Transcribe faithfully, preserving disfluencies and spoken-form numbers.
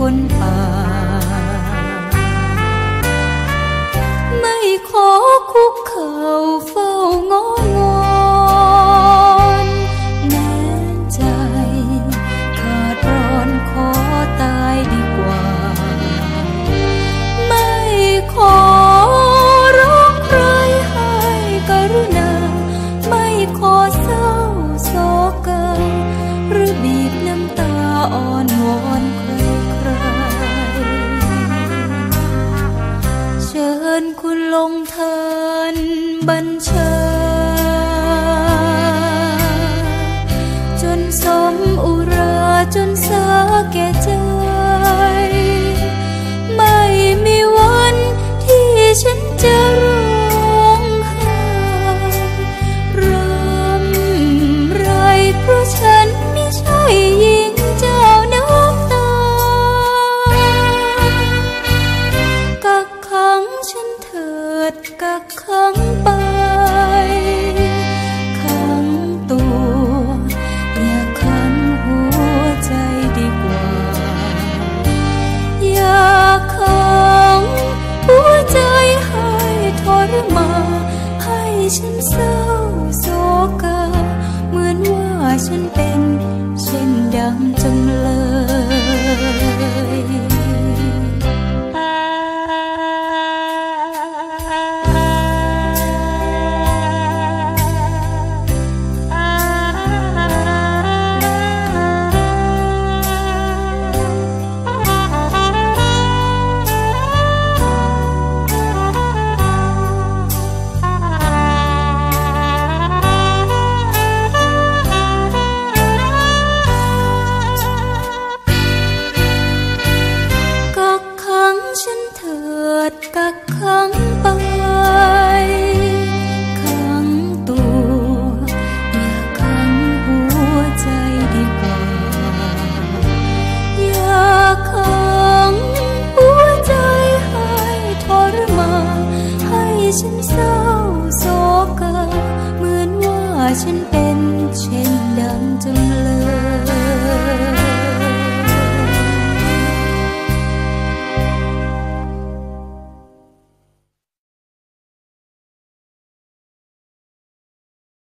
คนป่าไม่ขอคุกเข่าเฝ้างองอนแม้ใจขาดร้อนขอตายดีกว่าไม่ขอร้องใครให้กรุณาไม่ขอเศร้าโศกหรือบีบน้ำตาอ่อนวอนใครใครเชิญคุณลงทานบัญชาจนสมอุราจนสาแก่ใจไม่มีวันที่ฉันจะร้องไห้รำไรเพราะฉันไม่ใช่หญิงเจ้าน้ำตากักขังฉันเถิดกักขังไปขังตัวอย่าขังหัวใจดีกว่าอย่าขังหัวใจให้ทรมานให้ฉันเศร้าโศกาเหมือนว่าฉันเป็นเช่นดังจำเลยฉันเถิดกักขังไปขังตัวอย่าขังหัวใจดีกว่าอย่าขังหัวใจให้ทรมานให้ฉันเศร้าโศกาเหมือนว่าฉันเป็นเช่นดังจำ